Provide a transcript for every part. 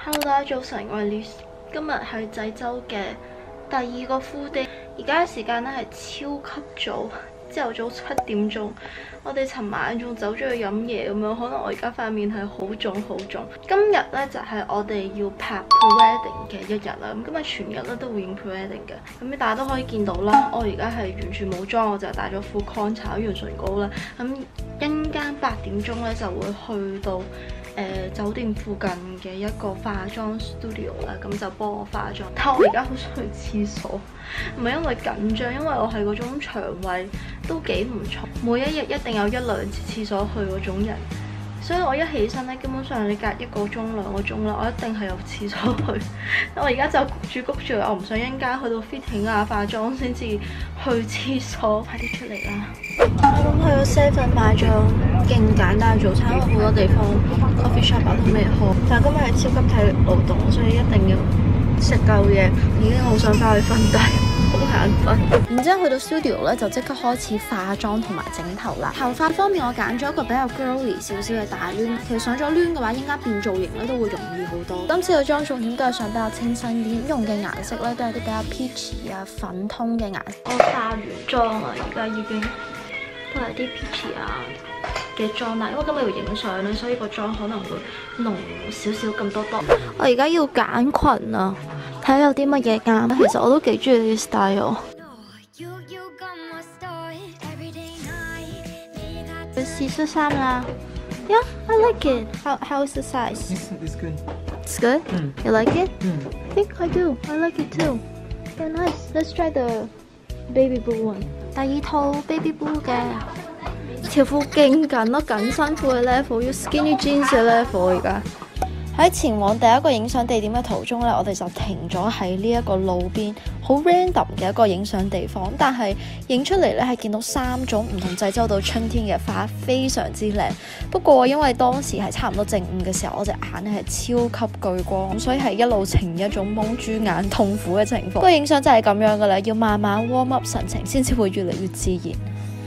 Hello， 大家早晨，我係 Liz。今日係濟州嘅第2個 full day， 而家嘅時間咧係超級早，朝頭早7點鐘。我哋尋晚仲走咗去飲嘢咁樣，可能我而家塊面係好腫好腫。今日咧就係我哋要拍 pre-wedding 嘅一日啦。咁今日全日咧都會影 pre-wedding 嘅。咁大家都可以見到啦，我而家係完全冇妝，我就戴咗副 con 搽咗潤唇膏啦。咁一陣間8點鐘咧就會去到酒店附近嘅一個化妝 studio 啦，咁就幫我化妝。但我而家好想去廁所，唔係因為緊張，因為我係嗰種腸胃都幾唔錯，每一日一定有1-2次廁所去嗰種人，所以我一起身咧，基本上你隔1個鐘2個鐘啦，我一定係有廁所去。我而家就焗住，我唔想一陣間去到 fitting 啊化妝先至去廁所，快啲出嚟啦！我諗去咗 7 買咗勁簡單嘅早餐，因為好多地方 coffee shop 都未開，但係今日係超級體力勞動，所以一定要食夠嘢。已經好想翻去瞓低，好眼瞓。然之後去到 studio 咧，就即刻開始化妝同埋整頭啦。頭髮方面，我揀咗一個比較 girly 少少嘅大攣。其實上咗攣嘅話，應該變造型咧都會容易好多。今次嘅妝重點都係想比較清新啲，用嘅顏色咧都係啲比較 peachy 啊粉通嘅顏色。我化完妝啦，而家已經。都係啲 peachy 啊嘅妝啦，因為今日要影相咧，所以個妝可能會濃少少咁多。我而家要揀裙啊，睇下有啲乜嘢啱。其實我都幾中意呢啲 style。去試恤衫啦。Yeah, I like it. How is the size? It's good. It's good. You like it? I think I do. I like it too. Yeah, nice. Let's try the baby blue one. 第2套 baby blue 嘅條褲勁緊咯，緊身褲嘅 level， 要 skinny jeans 嘅 level。而家喺前往第一個影相地點嘅途中咧，我哋就停咗喺呢一個路邊好 random 嘅一個影相地方，但係影出嚟咧係見到3種唔同濟州島春天嘅花，非常之靚。不過因為當時係差唔多正午嘅時候，我隻眼咧係超級巨光，所以係一路呈現一種蒙豬眼痛苦嘅情況。不過影相真係咁樣噶啦，要慢慢 warm up 神情，先至會越嚟越自然。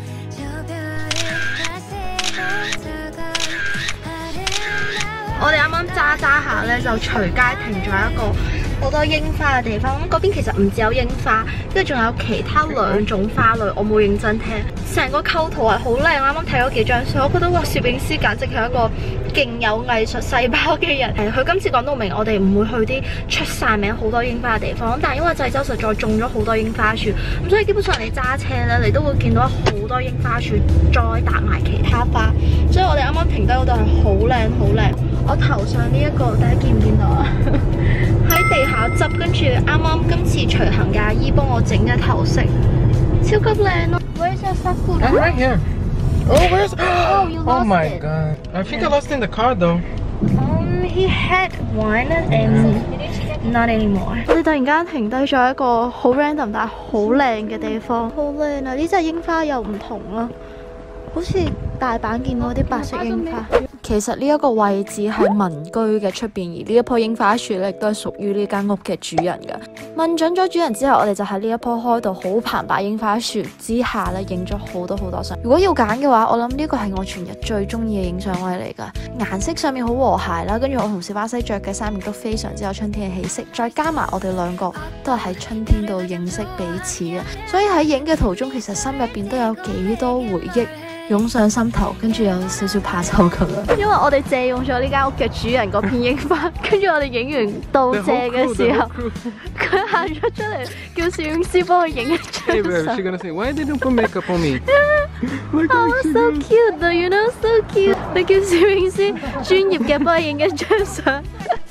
我哋啱啱揸下咧，就隨街停咗一個好多櫻花嘅地方。咁嗰邊其實唔只有櫻花，跟住仲有其他2種花類，我冇認真聽。成個構圖係好靚，啱啱睇咗幾張相，我覺得哇，攝影師簡直係一個勁有藝術細胞嘅人。佢今次講到明，我哋唔會去啲出晒名好多櫻花嘅地方，但係因為濟州實在種咗好多櫻花樹，咁所以基本上你揸車咧，你都會見到好多櫻花樹，再搭埋其他花。所以我哋啱啱停低嗰度係好靚好靚。我頭上呢一個，大家見唔見到啊？喺地下執，跟住啱啱今次隨行嘅阿姨幫我整嘅頭飾，超級靚咯。Where's your stuffed food? I'm right here. Oh, where's? Oh, you lost Oh my it. god! I think I lost it in the car though. He had one and not anymore. 我哋突然間停低咗一個好 random 但係好靚嘅地方，好靚啊！呢隻櫻花又唔同啦，好似大阪見到啲白色櫻花。其實呢一個位置係民居嘅出邊，而呢一棵櫻花樹咧亦都係屬於呢間屋嘅主人㗎。問準咗主人之後，我哋就喺呢一棵開到好澎湃櫻花樹之下咧，影咗好多相。如果要揀嘅話，我諗呢個係我全日最中意嘅影相位嚟㗎。顏色上面好和諧啦，跟住我同小巴西着嘅衫亦都非常之有春天嘅氣息，再加埋我哋2個都係喺春天度認識彼此嘅，所以喺影嘅途中，其實心入邊都有幾多回憶湧上心頭，跟住有少少怕醜咁樣。因為我哋借用咗呢間屋嘅主人嗰片櫻花，跟住我哋影完道謝嘅時候，佢行咗出嚟，叫攝影師幫佢影一張相。 Hey babe, she's gonna say, why did you put makeup on me? Oh, so cute though, you know, so cute. 你叫攝影師專業嘅幫佢影一張相。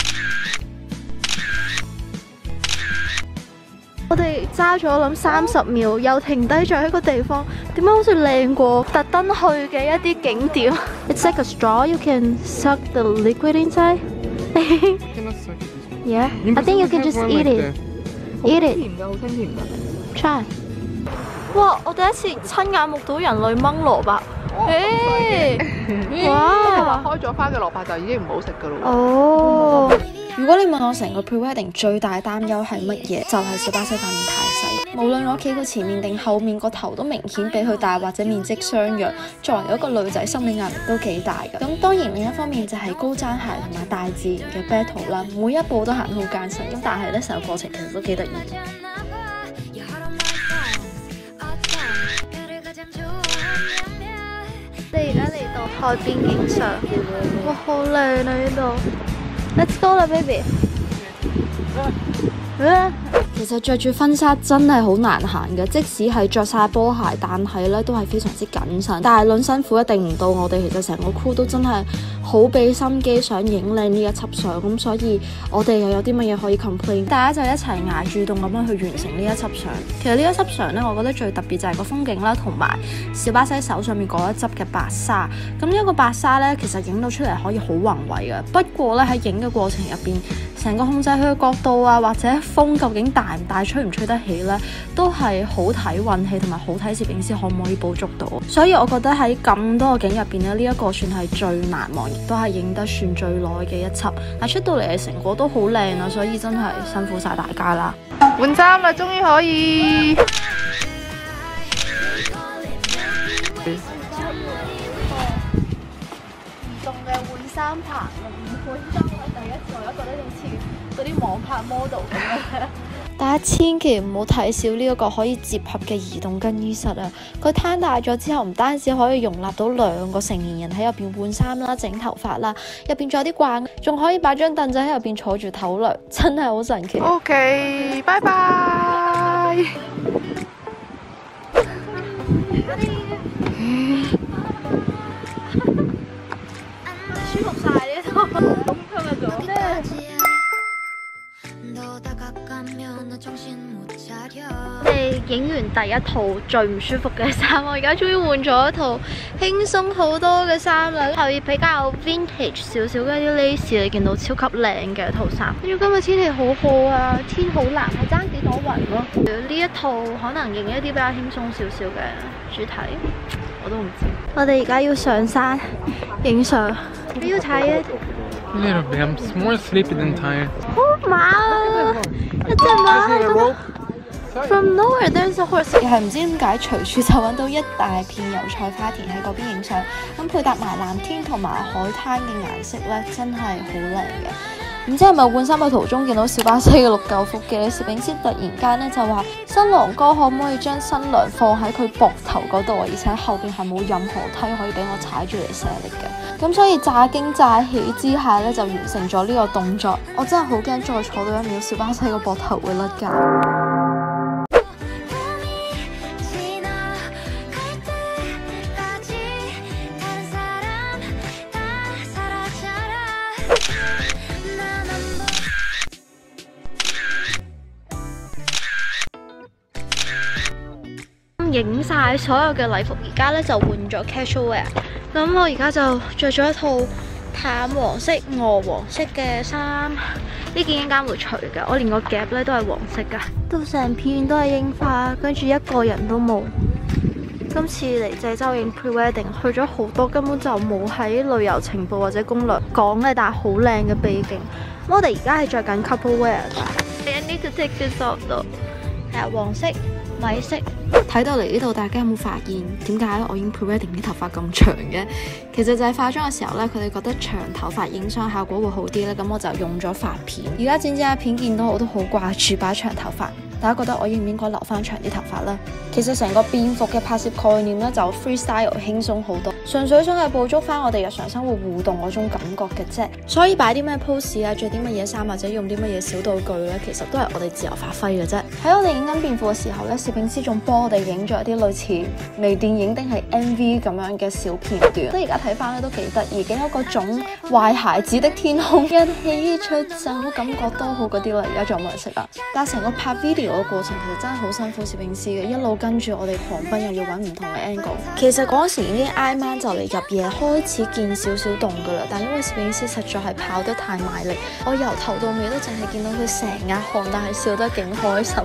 我哋揸咗諗30秒，又停低咗喺個地方，點解好似靚過特登去嘅一啲景點 ？It's like a straw, you can suck the liquid inside. Yeah, I think you can just eat it. Eat it. 甜㗎，好清甜㗎。 Try. 哇！我第一次親眼目睹人類掹蘿蔔。哇！ 開咗花嘅蘿蔔就已經唔好食㗎咯喎。 哦。原如果你問我成個 pre-wedding 最大擔憂係乜嘢，就係小巴西塊面太細。無論我企佢前面定後面，個頭都明顯比佢大或者面積相若。作為一個女仔，心理壓力都幾大㗎。咁當然另一方面就係高踭鞋同埋大自然嘅 battle 啦，每一步都行得好艱辛。咁但係咧成個過程其實都幾得意。你而家嚟到海邊影相，哇好靚啊呢度 ！Let's go 啦 ，baby。其實着住婚紗真係好難行嘅，即使係着晒波鞋，但係咧都係非常之謹慎。但係論辛苦一定唔到我哋，其實成個 crew 都真係好俾心機想影靚呢一輯相，咁所以我哋又有啲乜嘢可以 complain？ 大家就一齊捱住凍咁樣去完成呢一輯相。其實呢一輯相咧，我覺得最特別就係個風景啦，同埋小巴西手上面嗰一執嘅白沙。咁呢一個白沙咧，其實影到出嚟可以好宏偉嘅。不過咧喺影嘅過程入邊，成個控制佢嘅角度啊，或者風究竟大唔大，吹唔吹得起呢，都係好睇運氣同埋好睇攝影師可唔可以捕捉到。所以我覺得喺咁多個景入邊咧，呢一個算係最難忘，亦都係影得算最耐嘅一輯。但出到嚟嘅成果都好靚啊，所以真係辛苦晒大家啦！ 換衫啦，終於可以。 移動嘅換衫棚啊，換衫我第一次我覺得好似嗰啲網拍 model 咁樣。大家千祈唔好睇少呢一個可以接合嘅移動更衣室啊！佢攤大咗之後，唔單止可以容納到2個成年人喺入邊換衫啦、整頭髮啦，入邊仲有啲掛，仲可以擺張凳仔喺入邊坐住唞涼，真係好神奇。 OK，拜拜。 舒服晒呢度，今日做咩？我哋影完第一套最唔舒服嘅衫，我而家終於換咗一套輕鬆好多嘅衫啦，係比較 vintage 少少嘅一啲 lace， 你見到超級靚嘅一套衫。跟住今日天氣好好啊，天好藍，係爭幾朵雲咯。呢一套可能影一啲比較輕鬆少少嘅主題，我都唔知。我哋而家要上山影相，你要睇啊！ A little bit. I'm more sleepy than tired. 好馬啊！一隻馬喺度。From nowhere there's a horse。又係唔知點解隨處就揾到一大片油菜花田喺嗰邊影相，咁配搭埋藍天同埋海灘嘅顏色咧，真係好靚嘅。唔知係咪換衫嘅途中見到小巴西嘅六嚿腹肌咧？攝影師突然間咧就話：新郎哥可唔可以將新娘放喺佢膊頭嗰度啊？而且後邊係冇任何梯可以俾我踩住嚟卸力嘅。咁所以乍驚乍喜之下咧，就完成咗呢個動作。我真係好驚再坐到一秒，小巴西個膊頭會甩架。影晒所有嘅禮服，而家咧就換咗 casual wear。咁我而家就着咗一套淡黃色、鵝黃色嘅衫，呢件應該會除嘅。我連個夾咧都係黃色噶，都成片都係櫻花，跟住一個人都冇。今次嚟濟州影 pre-wedding， 去咗好多根本就冇喺旅遊情報或者攻略講嘅，但係好靚嘅背景。我哋而家係着緊 couple wear 㗎。I need to take this off though。係黃色、米色。睇到嚟呢度，大家有冇發現點解我影 pre-wedding 啲頭髮咁長嘅？其實就係化妝嘅時候呢，佢哋覺得長頭髮影相效果會好啲呢，咁我就用咗髮片。而家剪下片見到我都好掛住把長頭髮。大家覺得我應唔應該留翻長啲頭髮呢？其實成個變服嘅拍攝概念呢，就 freestyle 輕鬆好多，純粹想係捕捉翻我哋日常生活互動嗰種感覺嘅啫。所以擺啲咩 pose 啊，着啲乜嘢衫或者用啲乜嘢小道具呢，其實都係我哋自由發揮嘅啫。喺我哋影緊變服嘅時候呢，攝影師仲幫我哋影咗一啲類似微電影定係 MV 咁樣嘅小片段。即係而家睇翻咧都幾得意，幾有嗰種壞孩子的天空一起出走感覺都好嗰啲啦。而家仲有冇人識啊？但係成個拍 video個過程其實真係好辛苦攝影師嘅，一路跟住我哋狂奔又要揾唔同嘅 angle。其實嗰時已經挨晚就嚟入夜，開始見少少凍噶啦，但因為攝影師實在係跑得太賣力，我由頭到尾都淨係見到佢成額汗，但係笑得勁開心。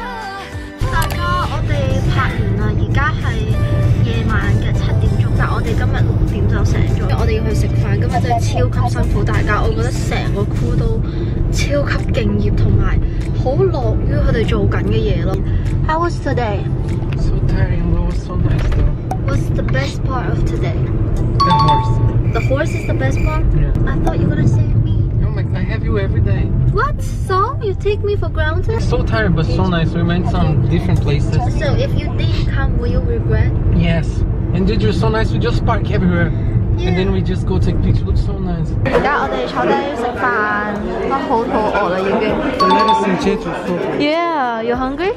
大家，我哋拍完啦，而家係夜晚嘅7點鐘，但我哋今日6點就醒咗，我哋要去食飯，今日真係超級辛苦大家，我覺得成個 crew 都超級敬業，同埋好樂於佢哋做緊嘅嘢咯。How was today? So tiring, but it was so nice though. What's the best part of today? The horse. The horse is the best part? Yeah. I thought you were gonna say me. Oh my, I have you every day. What? So? You take me for granted? So tired, but so nice. We went some different places. So if you didn't come, will you regret? Yes. And did you so nice? We just park everywhere. And then we just go take pictures. Looks so nice. 而家我哋坐低食飯，我好肚餓啦已經。 The lettuce and cheese was so good. Yeah, you hungry?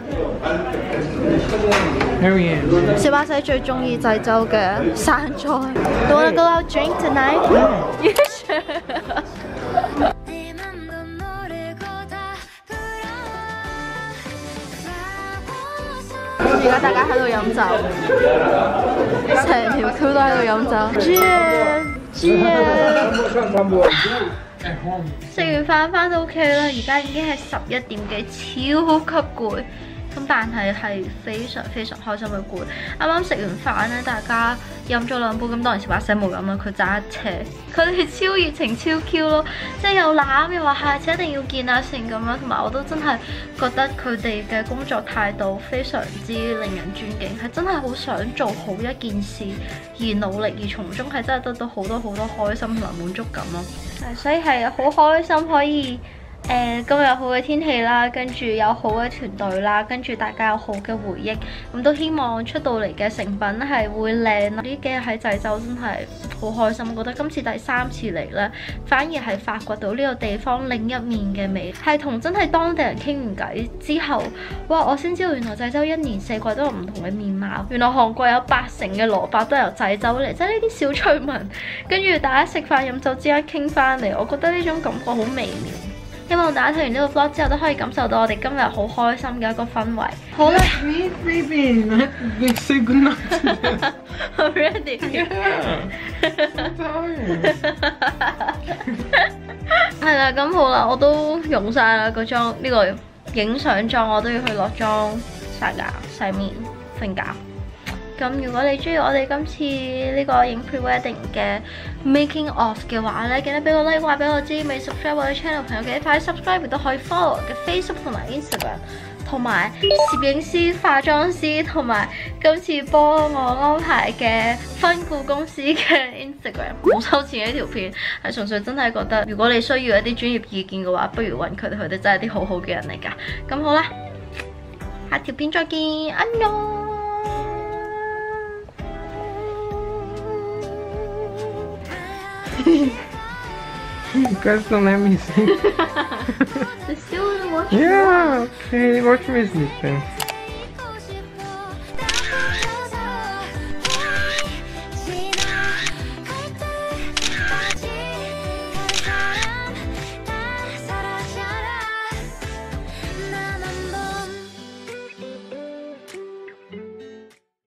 Here we are. 小巴仔最中意濟州嘅山菜。Do you wanna go out drink tonight? You sure? 而家大家喺度飲酒，成條 Q 都喺度飲酒。Cheers！Cheers！ 食完飯翻到屋企啦，而家已經係11點幾，超級攰。咁但係非常非常開心嘅攰。啱啱食完飯咧，大家飲咗2杯，咁當然小巴仔冇飲啦，佢揸車。佢哋超熱情超 Q 咯，即係又攬又話下次一定要見啊成咁樣，同埋我都真係覺得佢哋嘅工作態度非常之令人尊敬，係真係好想做好一件事而努力，而從中係真係得到好多開心同埋滿足感咯。所以係好開心可以。今日有好嘅天氣啦，跟住有好嘅團隊啦，跟住大家有好嘅回憶，咁都希望出到嚟嘅成品係會靚。呢幾日喺濟州真係好開心，我覺得今次第3次嚟咧，反而係發掘到呢個地方另一面嘅美，係同真係當地人傾完偈之後，哇！我先知道原來濟州1年4季都有唔同嘅面貌，原來韓國有80%嘅蘿蔔都由濟州嚟，即係呢啲小趣聞，跟住大家食飯飲酒之間傾翻嚟，我覺得呢種感覺好微妙。希望大家睇完呢個 vlog 之後都可以感受到我哋今日好開心嘅一個氛圍。好啦 Wait, baby. Let's say goodnight. I'm ready. Yeah. I'm tired. 係啦，咁好啦，我都用晒啦個妝，呢個影相妝我都要去落妝、刷牙、洗面、瞓覺。咁如果你中意我哋今次呢個影 pre-wedding 嘅 making of 嘅話咧，記得俾個 like 話俾我知，未 subscribe 我嘅 channel 朋友記得快啲 subscribe， 亦都可以 follow 我嘅 Facebook 同埋 Instagram， 同埋攝影師、化妝師同埋今次幫我安排嘅婚顧公司嘅 Instagram， 冇收錢嘅呢條片，係純粹真係覺得如果你需要一啲專業意見嘅話，不如揾佢哋，佢哋真係啲好好嘅人嚟㗎。咁好啦，下條片再見，安妞。 You guys don't let me sing. You still wanna watch? Yeah, okay, watch me sleep then.